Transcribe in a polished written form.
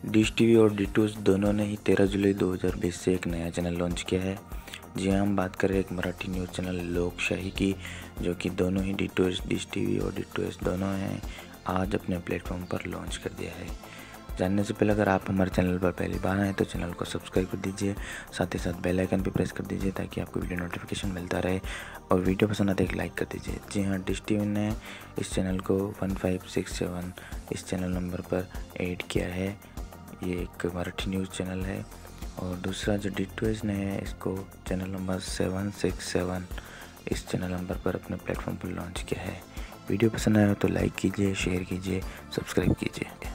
Dish TV और डी2 दोनों ने ही 13 जुलाई 2020 से एक नया चैनल लॉन्च किया है। जी हाँ, हम बात कर रहे हैं एक मराठी न्यूज़ चैनल लोकशाही की, जो कि दोनों ही डी2 डिश टीवी और डी2 दोनों हैं आज अपने प्लेटफॉर्म पर लॉन्च कर दिया है। जानने से पहले अगर आप हमारे चैनल पर पहली बार आए तो चैनल को सब्सक्राइब कर दीजिए, साथ ही साथ बेल आइकन भी प्रेस कर दीजिए ताकि आपको वीडियो नोटिफिकेशन मिलता रहे, और वीडियो पसंद आते एक लाइक कर दीजिए। जी हाँ, डिश टीवी ने इस चैनल को 1567 इस चैनल नंबर पर ऐड किया है। ये एक मराठी न्यूज़ चैनल है। और दूसरा जो डी2 ने है, इसको चैनल नंबर 767 इस चैनल नंबर पर अपने प्लेटफॉर्म पर लॉन्च किया है। वीडियो पसंद आया तो लाइक कीजिए, शेयर कीजिए, सब्सक्राइब कीजिए।